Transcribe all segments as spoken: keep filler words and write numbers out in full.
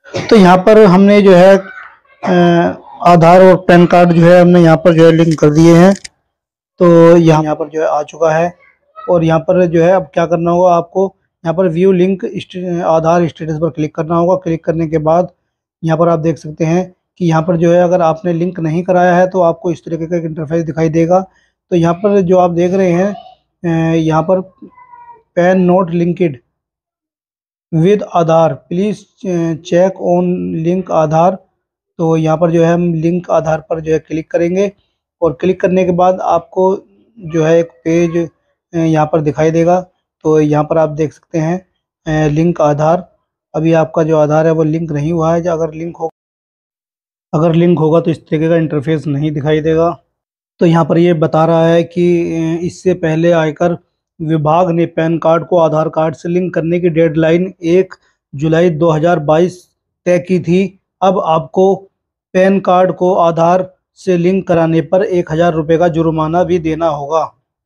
तो यहाँ पर हमने जो है अ, आधार और पैन कार्ड जो है हमने यहाँ पर जो है लिंक कर दिए हैं। तो यहाँ यहाँ पर जो है आ चुका है। और यहाँ पर जो है अब क्या करना होगा आपको, यहाँ पर व्यू लिंक आधार स्टेटस पर क्लिक करना होगा। क्लिक करने के बाद यहाँ पर आप देख सकते हैं कि यहाँ पर जो है अगर आपने लिंक नहीं कराया है तो आपको इस तरीके का एक इंटरफेस दिखाई देगा। तो यहाँ पर जो आप देख रहे हैं अ, यहाँ पर PAN not linked with Aadhaar, please check on link Aadhaar. तो यहाँ पर जो है हम लिंक आधार पर जो है क्लिक करेंगे। और क्लिक करने के बाद आपको जो है एक पेज यहाँ पर दिखाई देगा। तो यहाँ पर आप देख सकते हैं लिंक आधार। अभी आपका जो आधार है वो लिंक नहीं हुआ है। अगर लिंक हो अगर लिंक होगा तो इस तरीके का इंटरफेस नहीं दिखाई देगा। तो यहाँ पर ये बता रहा है कि इससे पहले आयकर विभाग ने पैन कार्ड को आधार कार्ड से लिंक करने की डेडलाइन एक जुलाई दो हज़ार बाईस तय की थी। अब आपको पैन कार्ड को आधार से लिंक कराने पर एक हज़ार रुपये का जुर्माना भी देना होगा।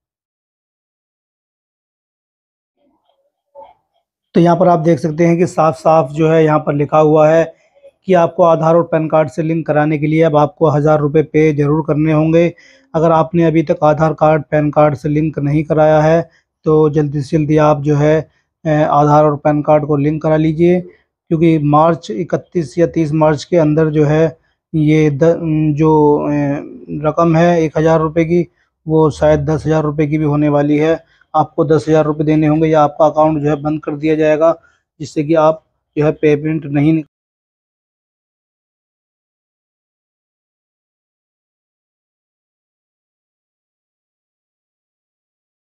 तो यहाँ पर आप देख सकते हैं कि साफ साफ जो है यहाँ पर लिखा हुआ है कि आपको आधार और पैन कार्ड से लिंक कराने के लिए अब आपको हज़ार रुपये पे जरूर करने होंगे। अगर आपने अभी तक आधार कार्ड पैन कार्ड से लिंक नहीं कराया है तो जल्दी से जल्दी आप जो है अ, आधार और पैन कार्ड को लिंक करा लीजिए, क्योंकि मार्च इकतीस या तीस मार्च के अंदर जो है ये द जो अ, रकम है एक हज़ार रुपये की, वो शायद दस हज़ार रुपये की भी होने वाली है। आपको दस हज़ार रुपये देने होंगे या आपका अकाउंट जो है बंद कर दिया जाएगा, जिससे कि आप जो है पेमेंट नहीं